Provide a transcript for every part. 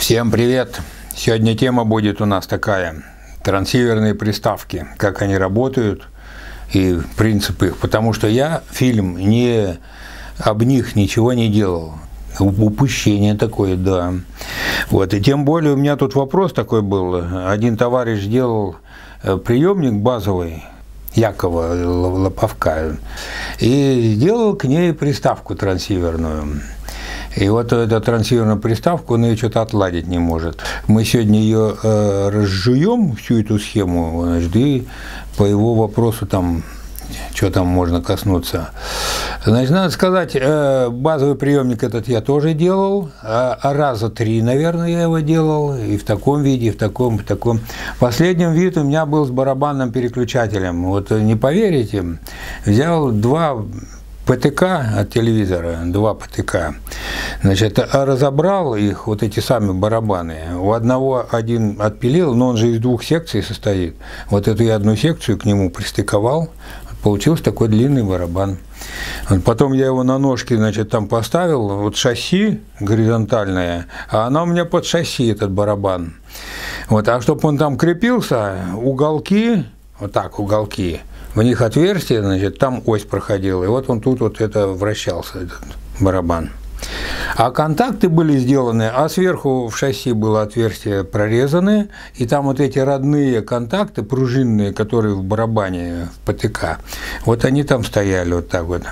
Всем привет! Сегодня тема будет у нас такая: трансиверные приставки, как они работают и принципы их, потому что я фильм не об них ничего не делал. Упущение такое, да. Вот, и тем более у меня тут вопрос такой был. Один товарищ делал приемник базовый Якова Лоповка и сделал к ней приставку трансиверную. И вот эту трансиверную приставку, он ее что-то отладить не может. Мы сегодня ее разжуем, всю эту схему, значит, и по его вопросу там, что там можно коснуться. Значит, надо сказать, базовый приемник этот я тоже делал, раза 3, наверное, я его делал, и в таком виде, и в таком, и в таком. Последний вид у меня был с барабанным переключателем. Вот не поверите, взял 2 ПТК от телевизора, 2 ПТК, значит, разобрал их, вот эти сами барабаны. У одного один отпилил, но он же из 2 секций состоит. Вот эту я одну секцию к нему пристыковал, получился такой длинный барабан. Потом я его на ножки, значит, там поставил, вот шасси горизонтальное, а она у меня под шасси, этот барабан. Вот, а чтобы он там крепился, уголки, вот так, уголки, в них отверстие, значит, там ось проходила, и вот он тут вот это вращался, этот барабан. А контакты были сделаны, а сверху в шасси было отверстие прорезаны, и там вот эти родные контакты пружинные, которые в барабане, в ПТК, вот они там стояли вот так вот.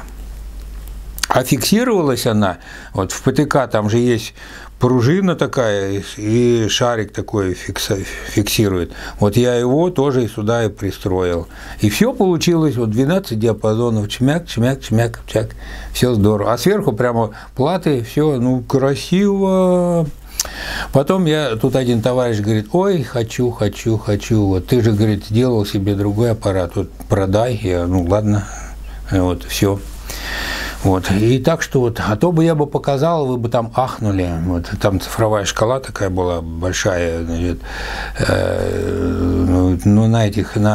А фиксировалась она, вот в ПТК там же есть пружина такая, и шарик такой фиксирует. Вот я его тоже сюда и пристроил. И все получилось, вот 12 диапазонов, чмяк, чмяк, чмяк, чмяк, все здорово. А сверху прямо платы, все, ну, красиво. Потом тут один товарищ говорит: ой, хочу, вот ты же, говорит, делал себе другой аппарат, вот продай. Я, ну ладно, вот, все. Вот. И так что вот, а то бы я бы показал, вы бы там ахнули. Вот, там цифровая шкала такая была большая, значит, ну, на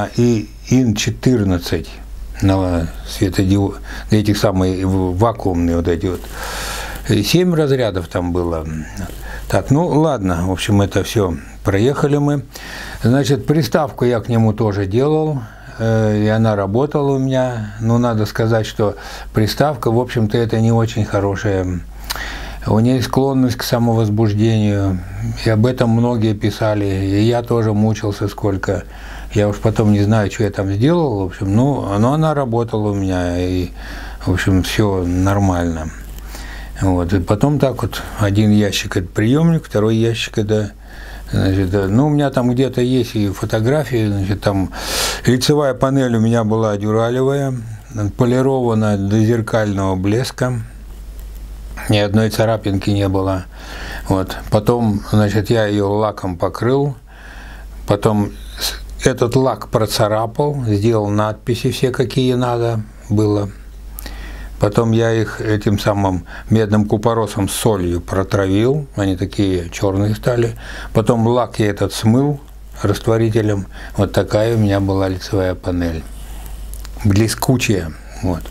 ИН-14, на светодиод, этих самых вакуумные вот эти вот. 7 разрядов там было. Так, ну ладно, в общем, это все, проехали мы. Значит, приставку я к нему тоже делал. И она работала у меня. Но надо сказать, что приставка, в общем-то, это не очень хорошая. У нее склонность к самовозбуждению. И об этом многие писали. И я тоже мучился сколько. Я уж потом не знаю, что я там сделал. В общем, но она работала у меня. И, в общем, все нормально. Вот. И потом так вот, один ящик – это приемник, второй ящик – это… Значит, ну, у меня там где-то есть и фотографии, значит, там лицевая панель у меня была дюралевая, полирована до зеркального блеска, ни одной царапинки не было. Вот. Потом, значит, я ее лаком покрыл, потом этот лак процарапал, сделал надписи все, какие надо было. Потом я их этим самым медным купоросом с солью протравил, они такие черные стали. Потом лак я этот смыл растворителем. Вот такая у меня была лицевая панель, блескучая. Вот.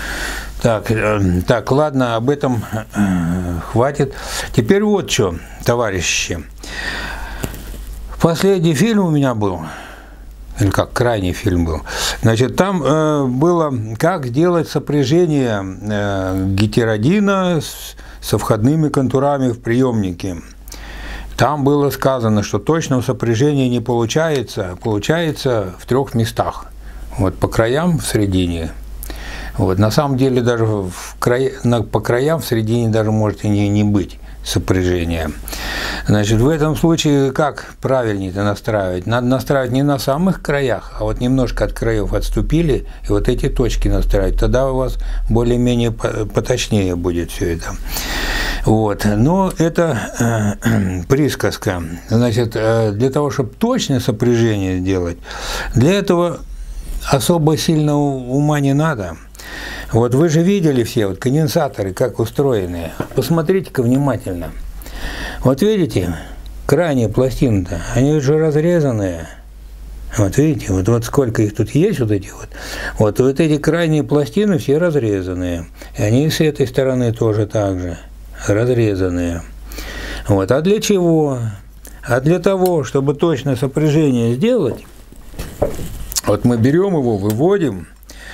Так, ладно, об этом хватит. Теперь вот что, товарищи. Последний фильм у меня был, или как крайний фильм был, значит, там было, как сделать сопряжение гетеродина со входными контурами в приемнике. Там было сказано, что точного сопряжения не получается, получается в 3 местах. Вот по краям, в середине. Вот, на самом деле даже по краям, в середине даже может и не быть сопряжения. Значит, в этом случае как правильнее-то настраивать? Надо настраивать не на самых краях, а вот немножко от краев отступили, и вот эти точки настраивать. Тогда у вас более-менее поточнее будет все это. Вот. Но это присказка. Значит, для того, чтобы точное сопряжение сделать, для этого особо сильного ума не надо. Вот вы же видели все вот конденсаторы, как устроены. Посмотрите-ка внимательно. Вот видите, крайние пластины-то, они же разрезанные. Вот видите, вот сколько их тут есть, вот эти вот. Вот эти крайние пластины все разрезанные. И они с этой стороны тоже так же разрезанные. Вот. А для чего? А для того, чтобы точное сопряжение сделать, вот мы берем его, выводим,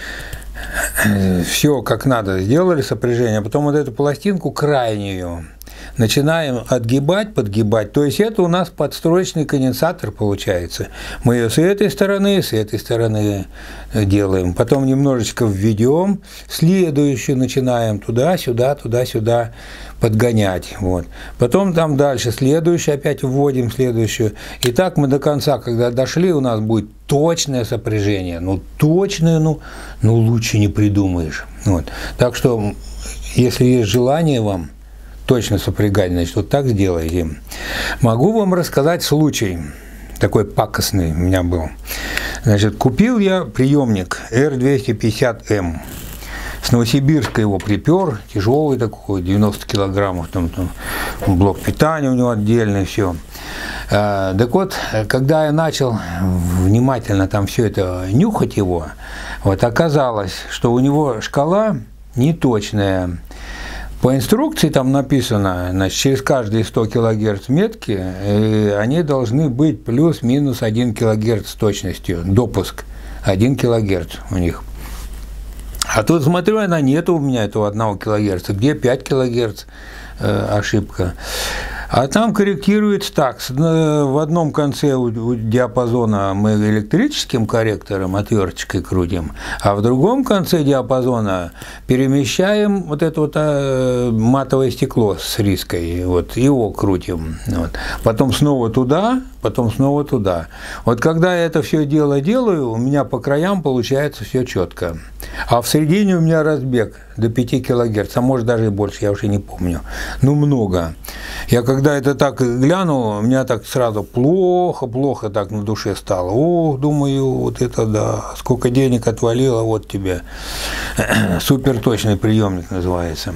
все как надо, сделали сопряжение, а потом вот эту пластинку крайнюю начинаем отгибать, подгибать. То есть это у нас подстроечный конденсатор получается. Мы ее с этой стороны делаем. Потом немножечко введем, следующую начинаем туда-сюда, туда-сюда подгонять. Вот. Потом там дальше следующую опять вводим, следующую. И так мы до конца, когда дошли, у нас будет точное сопряжение. Ну, точное, ну лучше не придумаешь. Вот. Так что, если есть желание вам точно сопрягать, значит, вот так сделайте. Могу вам рассказать случай, такой пакостный у меня был. Значит, купил я приемник R250M. С Новосибирска его припер, тяжелый такой, 90 килограммов, там блок питания у него отдельный, все. Так вот, когда я начал внимательно там все это нюхать его, вот оказалось, что у него шкала неточная. По инструкции там написано, значит, через каждые 100 кГц метки они должны быть плюс-минус 1 кГц с точностью, допуск 1 кГц у них. А тут смотрю, она нету у меня этого 1 кГц, где 5 кГц ошибка. А там корректируется так, в одном конце у диапазона мы электрическим корректором, отверточкой крутим, а в другом конце диапазона перемещаем вот это вот матовое стекло с риской, вот, его крутим. Вот. Потом снова туда, потом снова туда. Вот когда я это все дело делаю, у меня по краям получается все четко. А в середине у меня разбег до 5 кГц, а может даже и больше, я уже не помню. Ну, много. Я когда это так глянул, у меня так сразу плохо так на душе стало. О, думаю, вот это да, сколько денег отвалило, вот тебе. Суперточный приемник называется.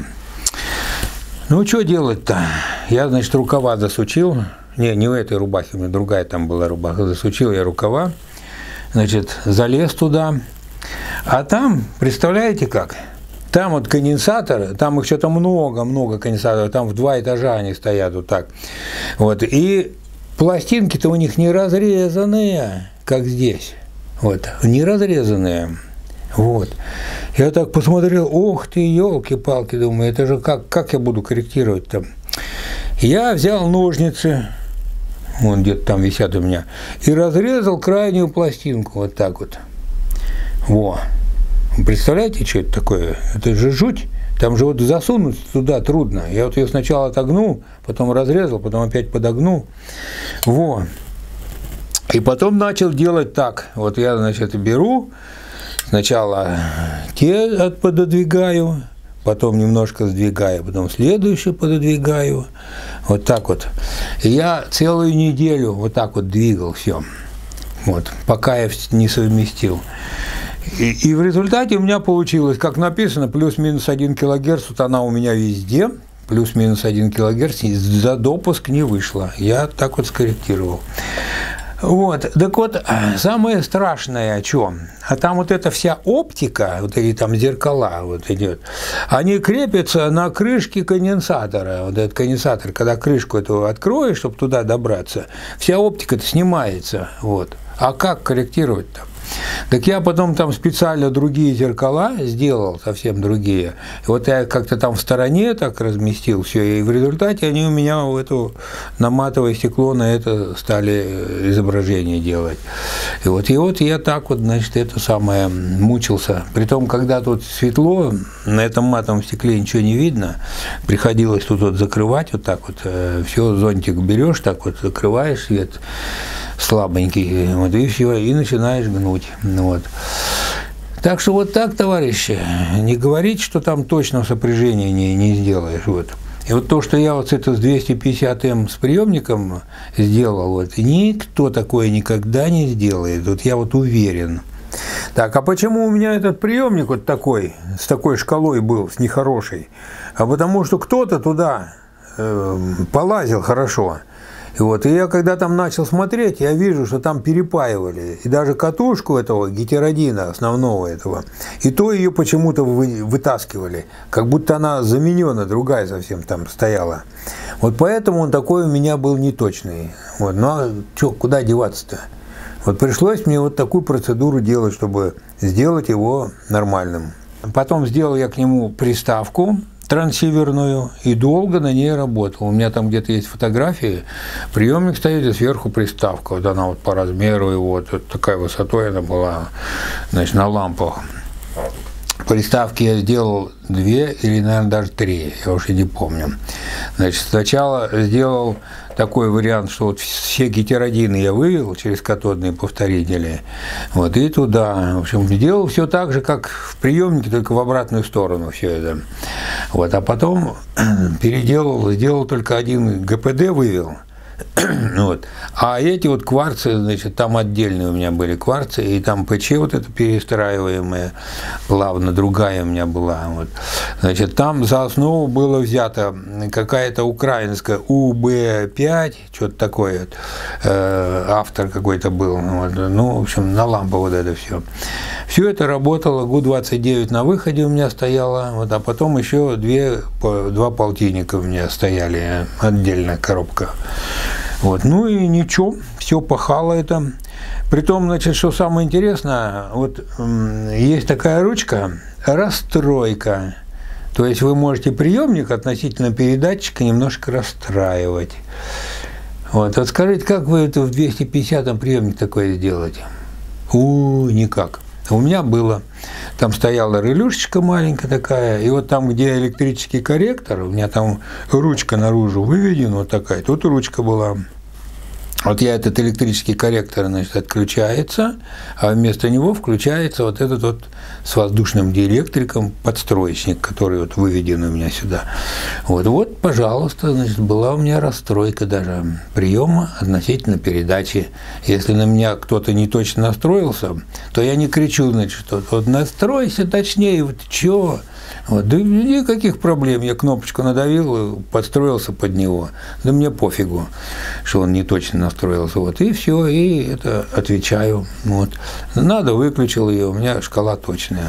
Ну, что делать-то? Я, значит, рукава засучил. Не в этой рубахе, у меня другая там была рубаха. Засучил я рукава, значит, залез туда. А там, представляете как? Там вот конденсаторы, там их что-то много конденсаторов, там в 2 этажа они стоят вот так. Вот. И пластинки-то у них не разрезанные, как здесь. Вот. Не разрезанные. Вот. Я так посмотрел, ох ты, елки-палки, думаю, это же как я буду корректировать-то? Я взял ножницы, вон где-то там висят у меня, и разрезал крайнюю пластинку вот так вот. Во. Представляете, что это такое? Это же жуть. Там же вот засунуть туда трудно. Я вот ее сначала отогнул, потом разрезал, потом опять подогнул. Во. И потом начал делать так. Вот я, значит, беру, сначала те пододвигаю, потом немножко сдвигаю, потом следующую пододвигаю. Вот так вот. И я целую неделю вот так вот двигал все. Вот. Пока я не совместил. И в результате у меня получилось, как написано, плюс-минус 1 кГц, вот она у меня везде, плюс-минус 1 кГц, за допуск не вышло. Я так вот скорректировал. Вот, так вот, самое страшное о чем? А там вот эта вся оптика, вот эти там зеркала вот идет, они крепятся на крышке конденсатора. Вот этот конденсатор, когда крышку эту откроешь, чтобы туда добраться, вся оптика-то снимается. Вот. А как корректировать-то? Так я потом там специально другие зеркала сделал, совсем другие. И вот я как-то там в стороне так разместил все, и в результате они у меня в эту, на матовое стекло на это стали изображение делать. И вот я так вот, значит, это самое мучился. Притом, когда тут светло, на этом матовом стекле ничего не видно, приходилось тут вот закрывать вот так вот, все, зонтик берешь, так вот закрываешь свет слабенький, вот, и все, и начинаешь гнуть. Вот. Так что вот так, товарищи, не говорить, что там точного сопряжения не сделаешь. Вот. И вот то, что я вот с 250М с приемником сделал, вот, никто такое никогда не сделает, вот я вот уверен. Так, а почему у меня этот приемник вот такой, с такой шкалой был, с нехорошей? А потому что кто-то туда полазил хорошо, И я когда там начал смотреть, я вижу, что там перепаивали. И даже катушку этого гетеродина, основного этого, и то ее почему-то вытаскивали. Как будто она заменена, другая совсем там стояла. Вот поэтому он такой у меня был неточный. Вот. Ну а что, куда деваться-то? Вот пришлось мне вот такую процедуру делать, чтобы сделать его нормальным. Потом сделал я к нему приставку трансиверную и долго на ней работал. У меня там где-то есть фотографии, приемник стоит и сверху приставка. Вот она вот по размеру, и вот такая высотой она была, значит, на лампах. Приставки я сделал 2 или, наверное, даже 3, я уже не помню. Значит, сначала сделал такой вариант, что вот все гетеродины я вывел через катодные повторители, вот, и туда. В общем, сделал все так же, как в приемнике, только в обратную сторону все это. Вот, а потом переделал, сделал только один ГПД вывел. Вот. А эти вот кварцы, значит, там отдельные у меня были кварцы, и там ПЧ вот это перестраиваемая, плавно другая у меня была. Вот. Значит, там за основу было взято какая-то украинская УБ5, что-то такое, автор какой-то был. Вот. Ну, в общем, на лампу вот это все. Все это работало, ГУ-29 на выходе у меня стояло, вот, а потом еще 2 полтинника у меня стояли, отдельная коробка. Вот. Ну и ничего, все пахало это. Притом, значит, что самое интересное, вот есть такая ручка расстройка. То есть вы можете приемник относительно передатчика немножко расстраивать. Вот скажите, как вы это в 250-м приемник такое сделаете? Никак. У меня было. Там стояла релюшечка маленькая такая, и вот там, где электрический корректор, у меня там ручка наружу выведена вот такая, тут ручка была. Вот я этот электрический корректор, значит, отключается, а вместо него включается вот этот вот с воздушным диэлектриком подстроечник, который вот выведен у меня сюда. Вот, пожалуйста, значит, была у меня расстройка даже приема относительно передачи. Если на меня кто-то не точно настроился, то я не кричу, значит, что вот настройся точнее, вот чё? Вот, да никаких проблем, я кнопочку надавил, подстроился под него, да мне пофигу, что он не точно настроился, вот, и все, и это отвечаю, вот, надо, выключил ее, у меня шкала точная.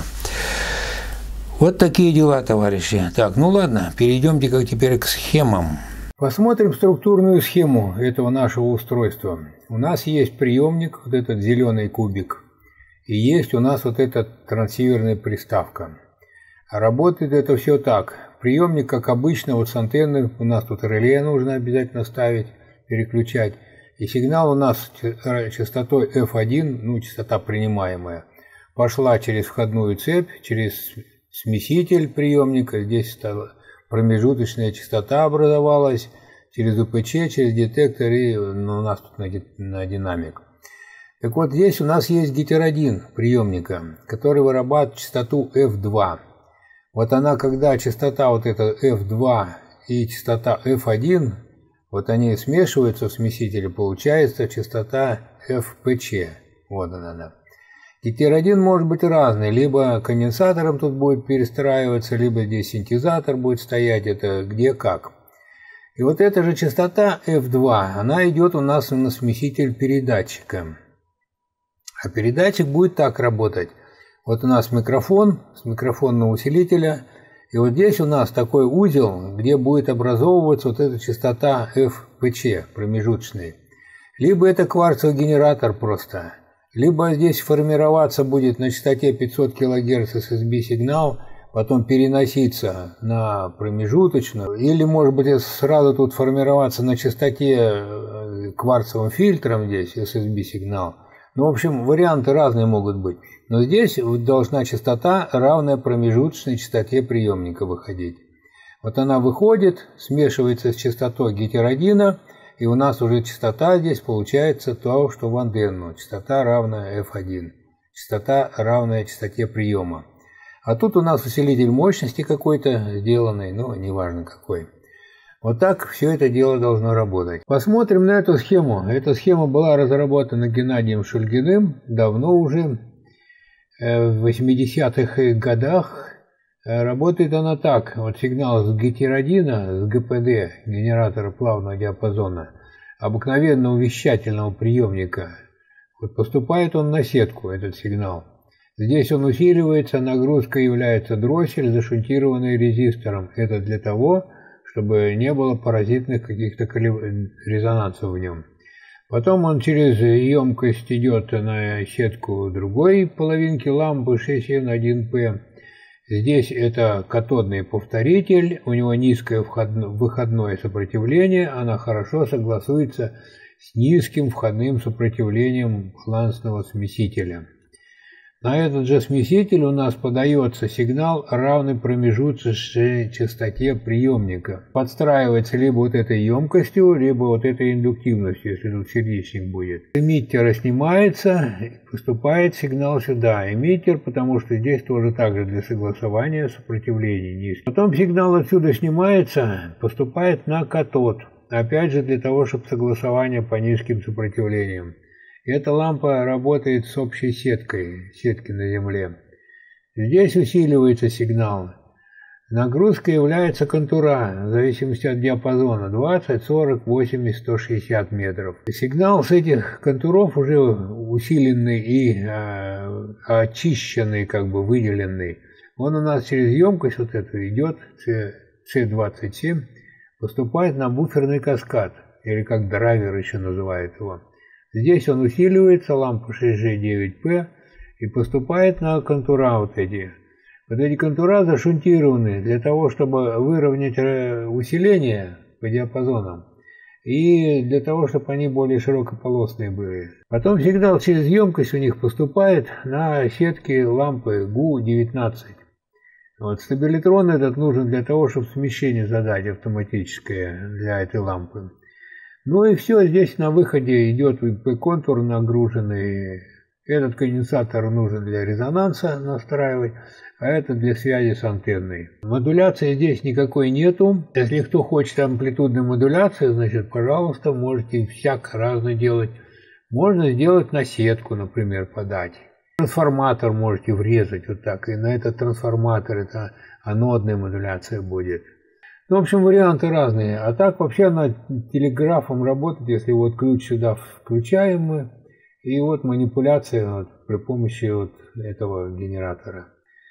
Вот такие дела, товарищи. Так, ну ладно, перейдемте как теперь к схемам. Посмотрим структурную схему этого нашего устройства. У нас есть приемник, вот этот зеленый кубик, и есть у нас вот эта трансиверная приставка. Работает это все так. Приемник, как обычно, вот с антенны, у нас тут реле нужно обязательно ставить, переключать. И сигнал у нас частотой F1, ну, частота принимаемая, пошла через входную цепь, через смеситель приемника, здесь промежуточная частота образовалась, через УПЧ, через детектор и у нас тут на динамик. Так вот, здесь у нас есть гетеродин приемника, который вырабатывает частоту F2. Вот она, когда частота вот эта F2 и частота F1, вот они смешиваются в смесителе, получается частота FPC. Вот она. Гетеродин может быть разный, либо конденсатором тут будет перестраиваться, либо здесь синтезатор будет стоять, это где как. И вот эта же частота F2, она идет у нас на смеситель передатчика. А передатчик будет так работать. Вот у нас микрофон с микрофонного усилителя, и вот здесь у нас такой узел, где будет образовываться вот эта частота FPC, промежуточный. Либо это кварцевый генератор просто, либо здесь формироваться будет на частоте 500 кГц SSB сигнал, потом переноситься на промежуточную, или может быть сразу тут формироваться на частоте кварцевым фильтром здесь SSB сигнал. Ну, в общем, варианты разные могут быть. Но здесь должна частота, равная промежуточной частоте приемника, выходить. Вот она выходит, смешивается с частотой гетеродина, и у нас уже частота здесь получается то, что в антенну. Частота равная F1. Частота равная частоте приема. А тут у нас усилитель мощности какой-то сделанный, ну, неважно какой. Вот так все это дело должно работать. Посмотрим на эту схему. Эта схема была разработана Геннадием Шульгиным давно уже, в 80-х годах. Работает она так. Вот сигнал с гетеродина, с ГПД, генератора плавного диапазона, обыкновенного вещательного приемника. Вот поступает он на сетку, этот сигнал. Здесь он усиливается, нагрузка является дроссель, зашунтированный резистором. Это для того, чтобы не было паразитных каких-то резонансов в нем. Потом он через емкость идет на сетку другой половинки лампы 6N1P. Здесь это катодный повторитель, у него низкое выходное сопротивление, она хорошо согласуется с низким входным сопротивлением балансного смесителя. На этот же смеситель у нас подается сигнал, равный промежуточной частоте приемника. Подстраивается либо вот этой емкостью, либо вот этой индуктивностью, если тут сердечник будет. Эмиттер снимается, поступает сигнал сюда. Эмиттер, потому что здесь тоже также для согласования сопротивления низких. Потом сигнал отсюда снимается, поступает на катод. Опять же для того, чтобы согласование по низким сопротивлениям. Эта лампа работает с общей сетки на земле. Здесь усиливается сигнал. Нагрузка является контура, в зависимости от диапазона, 20, 40, 80, 160 метров. Сигнал с этих контуров уже усиленный и очищенный, как бы выделенный. Он у нас через емкость вот эту идет, C27, поступает на буферный каскад, или как драйвер еще называют его. Здесь он усиливается, лампа 6G9P, и поступает на контура вот эти. Вот эти контура зашунтированы для того, чтобы выровнять усиление по диапазонам, и для того, чтобы они более широкополосные были. Потом сигнал через емкость у них поступает на сетки лампы GU19. Вот, стабилитрон этот нужен для того, чтобы смещение задать автоматическое для этой лампы. Ну и все, здесь на выходе идет контур нагруженный. Этот конденсатор нужен для резонанса настраивать, а этот для связи с антенной. Модуляции здесь никакой нету. Если кто хочет амплитудной модуляции, значит, пожалуйста, можете всяко разное делать. Можно сделать на сетку, например, подать. Трансформатор можете врезать вот так, и на этот трансформатор это анодная модуляция будет. Ну, в общем, варианты разные. А так вообще она телеграфом работает, если вот ключ сюда включаем мы, и вот манипуляция вот при помощи вот этого генератора.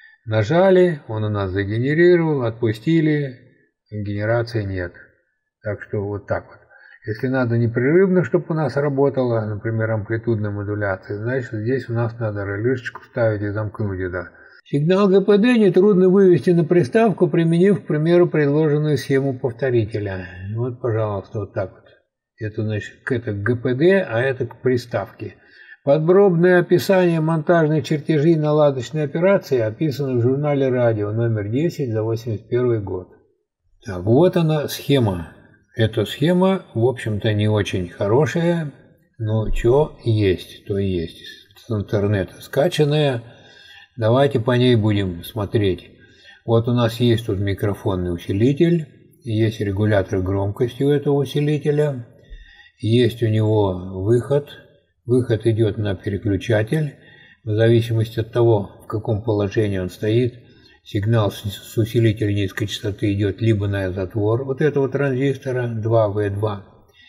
Нажали, он у нас загенерировал, отпустили, генерации нет. Так что вот так вот. Если надо непрерывно, чтобы у нас работала, например, амплитудная модуляция, значит, здесь у нас надо релюшечку ставить и замкнуть это. Сигнал ГПД нетрудно вывести на приставку, применив, к примеру, предложенную схему повторителя. Вот, пожалуйста, вот так вот. Это, значит, это к ГПД, а это к приставке. Подробное описание монтажных чертежей наладочной операции описано в журнале «Радио» номер 10 за 1981 год. Так, вот она схема. Эта схема, в общем-то, не очень хорошая, но что есть, то и есть. С интернета скачанная. Давайте по ней будем смотреть. Вот у нас есть тут микрофонный усилитель, есть регулятор громкости у этого усилителя, есть у него выход. Выход идет на переключатель. В зависимости от того, в каком положении он стоит, сигнал с усилителя низкой частоты идет либо на затвор вот этого транзистора 2V2,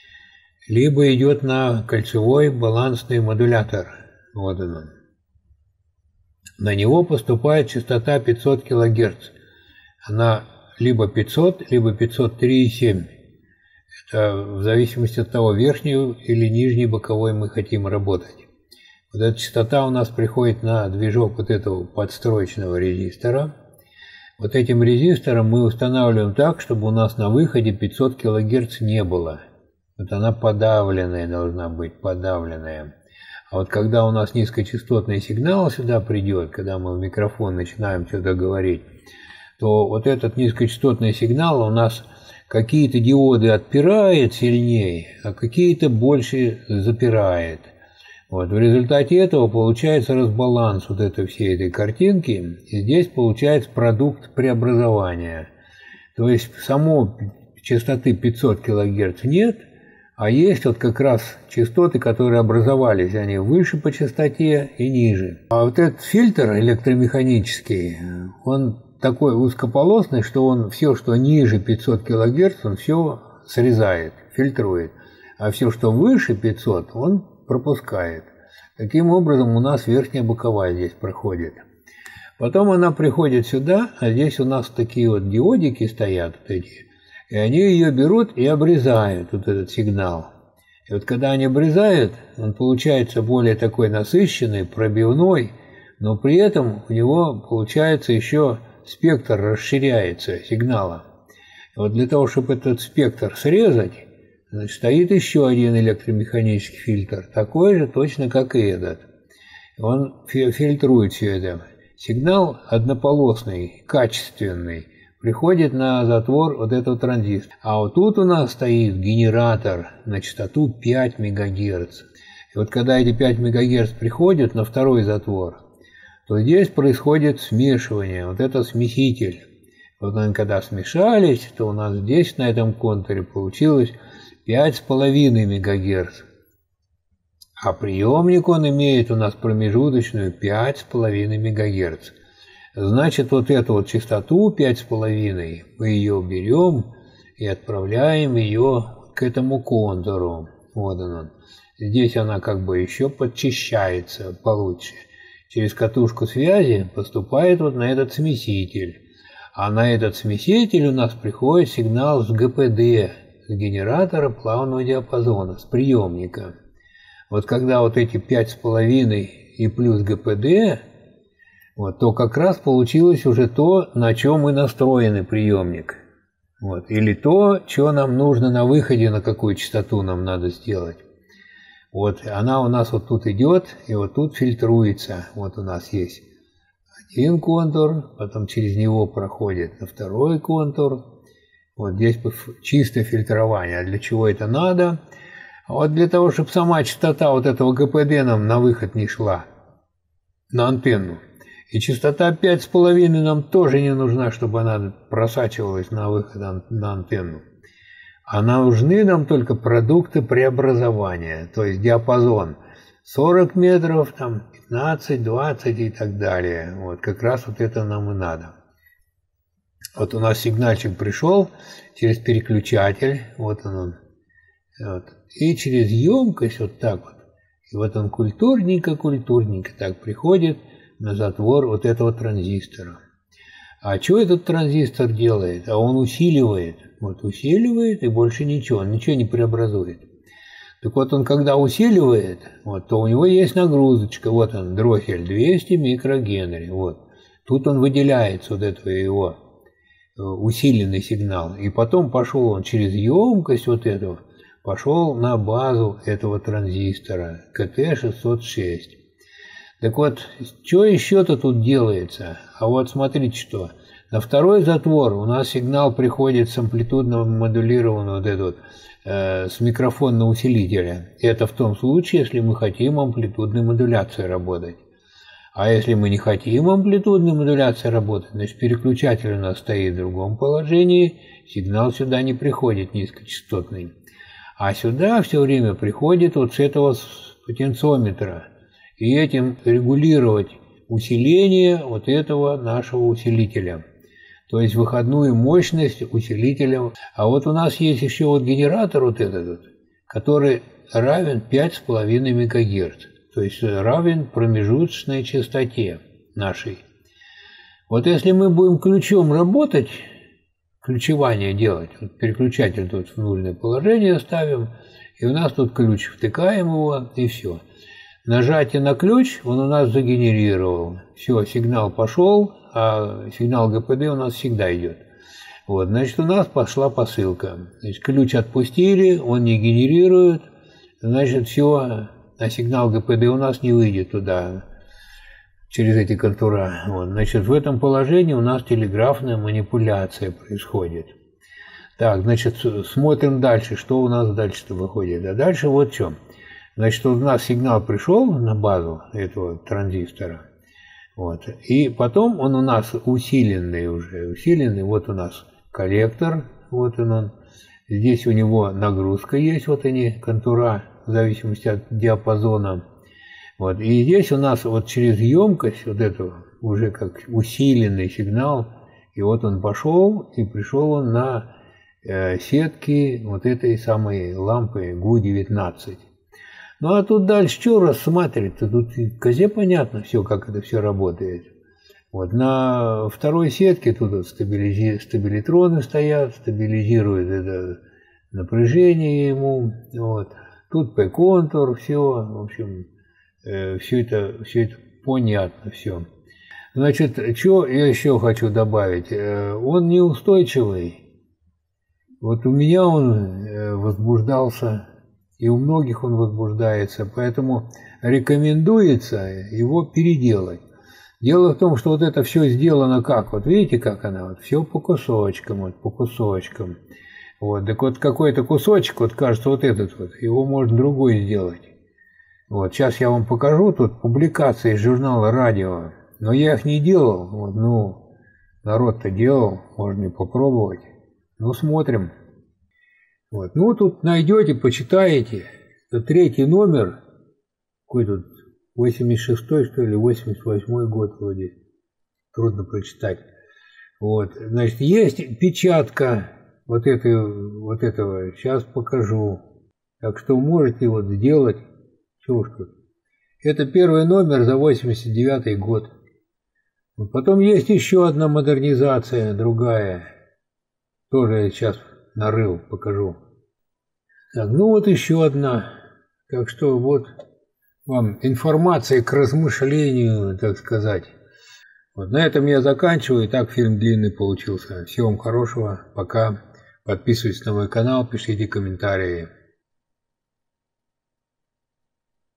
либо идет на кольцевой балансный модулятор. Вот он. На него поступает частота 500 кГц. Она либо 500, либо 503,7. Это в зависимости от того, верхней или нижней боковой мы хотим работать. Вот эта частота у нас приходит на движок вот этого подстроечного резистора. Вот этим резистором мы устанавливаем так, чтобы у нас на выходе 500 кГц не было. Вот она подавленная должна быть, подавленная. А вот когда у нас низкочастотный сигнал сюда придет, когда мы в микрофон начинаем сюда говорить, то вот этот низкочастотный сигнал у нас какие-то диоды отпирает сильнее, а какие-то больше запирает. Вот, в результате этого получается разбаланс вот этой всей этой картинки, и здесь получается продукт преобразования. То есть самой частоты 500 кГц нет, а есть вот как раз частоты, которые образовались, они выше по частоте и ниже. А вот этот фильтр электромеханический, он такой узкополосный, что он все, что ниже 500 кГц, он все срезает, фильтрует. а все, что выше 500, он пропускает. Таким образом, у нас верхняя боковая здесь проходит. Потом она приходит сюда, а здесь у нас такие вот диодики стоят, вот эти, и они ее берут и обрезают, вот этот сигнал. И вот когда они обрезают, он получается более такой насыщенный, пробивной, но при этом у него получается еще спектр расширяется сигнала. И вот для того, чтобы этот спектр срезать, значит, стоит еще один электромеханический фильтр, такой же точно, как и этот. Он фильтрует все это. Сигнал однополосный, качественный, приходит на затвор вот этого транзистора. А вот тут у нас стоит генератор на частоту 5 МГц. И вот когда эти 5 МГц приходят на второй затвор, то здесь происходит смешивание, вот это смеситель. Вот они когда смешались, то у нас здесь на этом контуре получилось 5,5 МГц. А приемник он имеет у нас промежуточную 5,5 МГц. Значит, вот эту вот частоту 5,5 мы ее берем и отправляем ее к этому контуру. Вот он. Здесь она как бы еще подчищается получше. Через катушку связи поступает вот на этот смеситель. А на этот смеситель у нас приходит сигнал с ГПД, с генератора плавного диапазона, с приемника. Вот когда вот эти 5,5 и плюс ГПД, вот, то как раз получилось уже то, на чем и настроен приемник. Вот, или то, что нам нужно на выходе, на какую частоту нам надо сделать. Вот она у нас вот тут идет, и вот тут фильтруется. Вот у нас есть один контур, потом через него проходит на второй контур. Вот здесь чисто фильтрование. А для чего это надо? А вот для того, чтобы сама частота вот этого ГПД нам на выход не шла, на антенну. И частота 5,5 нам тоже не нужна, чтобы она просачивалась на выход на антенну. А нужны нам только продукты преобразования, то есть диапазон 40 метров, там 15, 20 и так далее. Вот как раз вот это нам и надо. Вот у нас сигнальчик пришел через переключатель, вот он. Вот. И через емкость вот так вот. И вот он культурненько так приходит на затвор вот этого транзистора. А что этот транзистор делает? А он усиливает. Вот усиливает и больше ничего. Он ничего не преобразует. Так вот он когда усиливает, вот, то у него есть нагрузочка. Вот он, дроссель 200 микрогенри. Вот. Тут он выделяется, вот этого его усиленный сигнал. И потом пошел он через емкость вот этого, пошел на базу этого транзистора КТ-606. Так вот, что еще-то тут делается? А вот смотрите что. На второй затвор у нас сигнал приходит с амплитудно модулированного вот этого, с микрофонного усилителя. Это в том случае, если мы хотим амплитудной модуляцией работать. А если мы не хотим амплитудной модуляцией работать, значит переключатель у нас стоит в другом положении, сигнал сюда не приходит низкочастотный. А сюда все время приходит вот с этого потенциометра. И этим регулировать усиление вот этого нашего усилителя. То есть выходную мощность усилителя. А вот у нас есть еще вот генератор вот этот вот, который равен 5,5 МГц. То есть равен промежуточной частоте нашей. Вот если мы будем ключом работать, ключевание делать, вот переключатель тут в нужное положение ставим, и у нас тут ключ, втыкаем его, и все. Нажатие на ключ он у нас загенерировал. Все, сигнал пошел, а сигнал ГПД у нас всегда идет. Вот, значит, у нас пошла посылка. Значит, ключ отпустили, он не генерирует, значит, все, а сигнал ГПД у нас не выйдет туда, через эти контура. Вот, значит, в этом положении у нас телеграфная манипуляция происходит. Так, значит, смотрим дальше, что у нас дальше-то выходит. А дальше вот что. Значит, у нас сигнал пришел на базу этого транзистора, вот, и потом он у нас усиленный уже, вот у нас коллектор, вот он, здесь у него нагрузка есть, вот они, контура, в зависимости от диапазона, вот, и здесь у нас вот через емкость вот эту уже как усиленный сигнал, и вот он пошел, и пришел он на сетки вот этой самой лампы ГУ-19. Ну а тут дальше что рассматривать-то? Тут козе понятно все, как это все работает. Вот на второй сетке тут вот стабилитроны стоят, стабилизируют это напряжение ему. Вот. Тут P-контур, все, в общем, все это понятно, все. Значит, что я еще хочу добавить? Он неустойчивый. Вот у меня он возбуждался, и у многих он возбуждается, поэтому рекомендуется его переделать. Дело в том, что вот это все сделано как? Вот видите, как она? Вот все по кусочкам, вот по кусочкам. Вот, так вот какой-то кусочек, вот кажется, вот этот вот, его можно другой сделать. Вот, сейчас я вам покажу тут публикации из журнала «Радио», но я их не делал, вот, ну, народ-то делал, можно и попробовать. Ну, смотрим. Вот, ну, тут найдете, почитаете. Это 3-й номер, какой тут, 86-й, что ли, 88-й год вроде, трудно прочитать. Вот, значит, есть печатка вот этого, сейчас покажу. Так что можете вот сделать, что уж тут. Это 1-й номер за 89-й год. Вот потом есть еще одна модернизация, другая. Тоже я сейчас нарыл, покажу. Так, ну вот еще одна. Так что вот вам информация к размышлению, так сказать. Вот на этом я заканчиваю. Так фильм длинный получился. Всего вам хорошего. Пока. Подписывайтесь на мой канал, пишите комментарии.